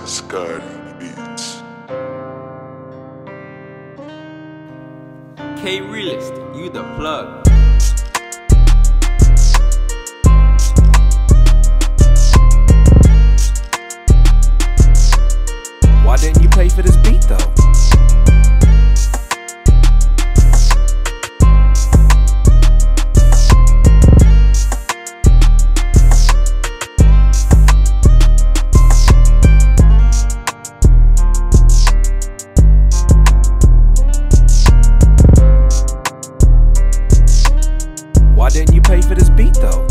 Scotty Beats. K Realist, you the plug. Why didn't you pay for this beat though? Why didn't you pay for this beat though?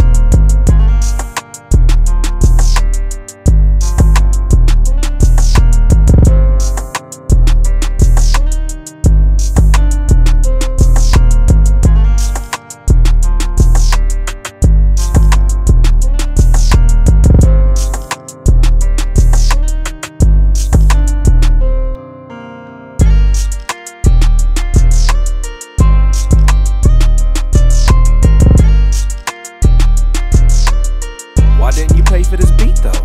Why didn't you pay for this beat though?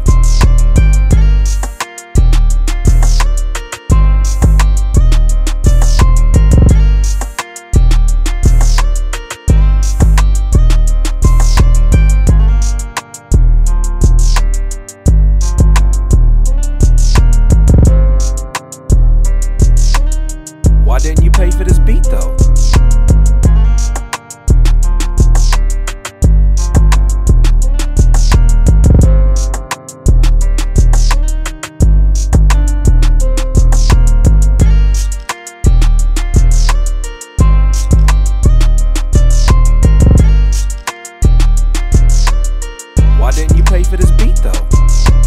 Why didn't you pay for this beat though? Why didn't you pay for this beat though?